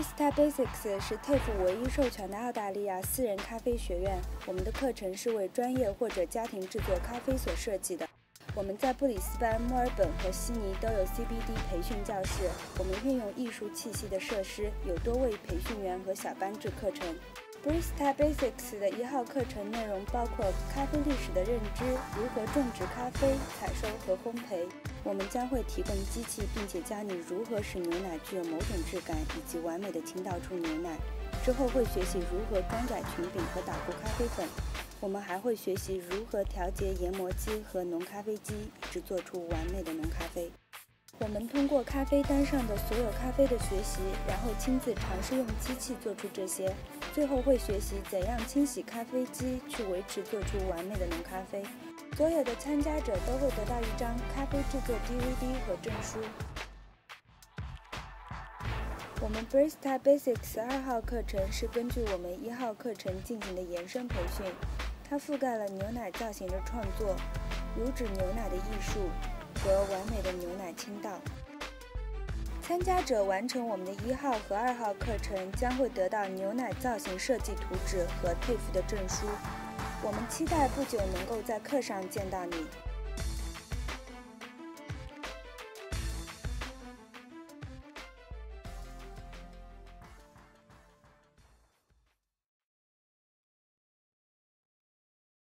Barista Basics 是 TAFE 唯一授权的澳大利亚私人咖啡学院。我们的课程是为专业或者家庭制作咖啡所设计的。我们在布里斯班、墨尔本和悉尼都有 CBD 培训教室。我们运用艺术气息的设施，有多位培训员和小班制课程。Barista Basics 的1号课程内容包括咖啡历史的认知、如何种植咖啡、采收和烘焙。我们将会提供机器，并且教你如何使牛奶具有某种质感，以及完美的倾倒出牛奶。之后会学习如何装载裙柄和捣鼓咖啡粉。我们还会学习如何调节研磨机和浓咖啡机，以致做出完美的浓咖啡。我们通过咖啡单上的所有咖啡的学习，然后亲自尝试用机器做出这些。最后会学习怎样清洗咖啡机，去维持做出完美的浓咖啡。所有的参加者都会得到一张咖啡制作 DVD 和证书。我们 Barista Basics 2号课程是根据我们1号课程进行的延伸培训，它覆盖了牛奶造型的创作、乳脂牛奶的艺术和完美的牛奶倾倒。参加者完成我们的1号和2号课程，将会得到牛奶造型设计图纸和TAFE的证书。我们期待不久能够在课上见到你。